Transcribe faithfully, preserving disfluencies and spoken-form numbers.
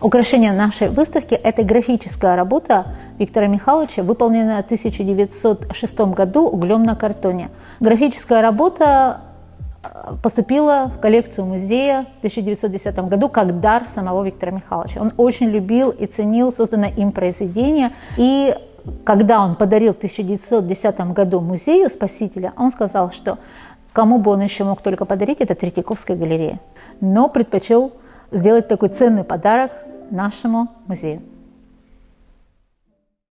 Украшение нашей выставки – это графическая работа Виктора Михайловича, выполненная в тысяча девятьсот шестом году углем на картоне. Графическая работа поступила в коллекцию музея в тысяча девятьсот десятом году как дар самого Виктора Михайловича. Он очень любил и ценил созданное им произведение. И когда он подарил в тысяча девятьсот десятом году музею Спасителя, он сказал, что кому бы он еще мог только подарить, это Третьяковская галерея. Но предпочел сделать такой ценный подарок нашему музею.